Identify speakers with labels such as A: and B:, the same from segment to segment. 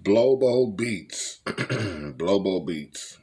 A: Blobo Beats. Blobo Beats.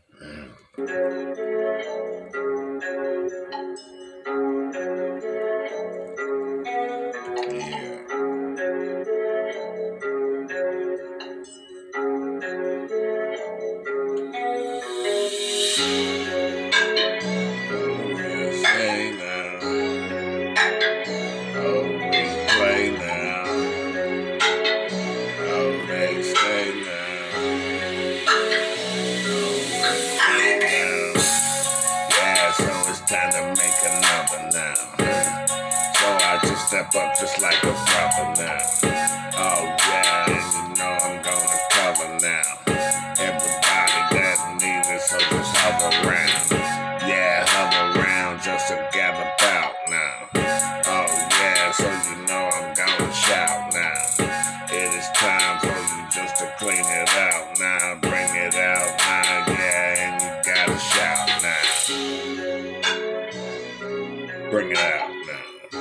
B: Time to make another now. So I just step up just like a brother now. Oh yeah, and you know I'm gonna cover now. Everybody that needs it, so just hover around. Yeah, hover around just to gather about now. Oh yeah, so you know I'm gonna shout now. It is time for you just to clean it out now. Bring it out now, yeah, and you gotta shout now. Bring it out now.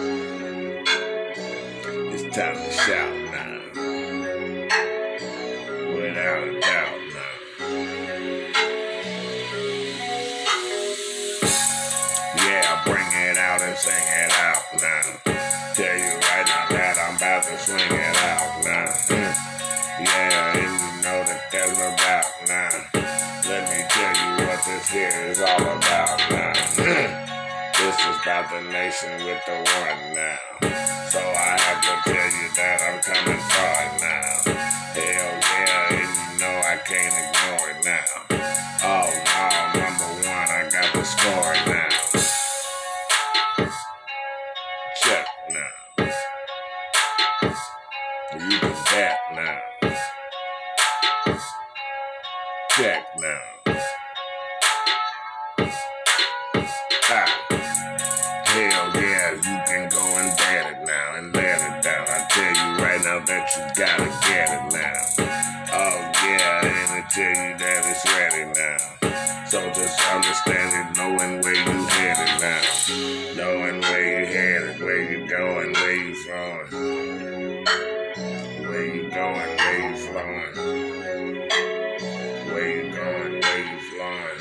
B: It's time to shout now. Without a doubt now. Yeah, bring it out and sing it out now. Tell you right now that I'm about to swing it out now. Yeah, and you know that there's about now. Let me tell you what this here is all about now. This is about the nation with the one now. So I have to tell you that I'm coming for it now. Hell yeah, and you know I can't ignore it now. Oh no, number one, I got the score now. Check now. You can bet now. Check now. Hell yeah, you can go and bet it now and let it down. I tell you right now that you gotta get it now. Oh yeah, and I tell you that it's ready now. So just understand it, knowing where you headed now. Knowing where you headed, where you going, where you flowing. Where you going, where you flowing. Where you going, where you flowing.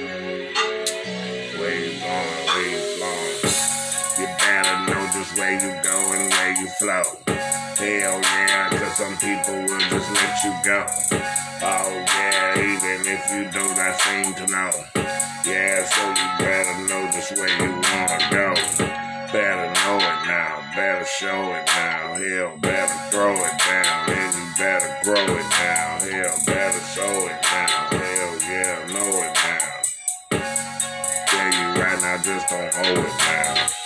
B: Where you going, where you flowing. You better know just where you go and where you flow. Hell yeah, cause some people will just let you go. Oh yeah, even if you don't, I seem to know. Yeah, so you better know just where you wanna go. Better know it now, better show it now. Hell, better throw it down, and you better grow it now. Hell, better show it now. Hell yeah, know it now. Tell you right now, just don't hold it now.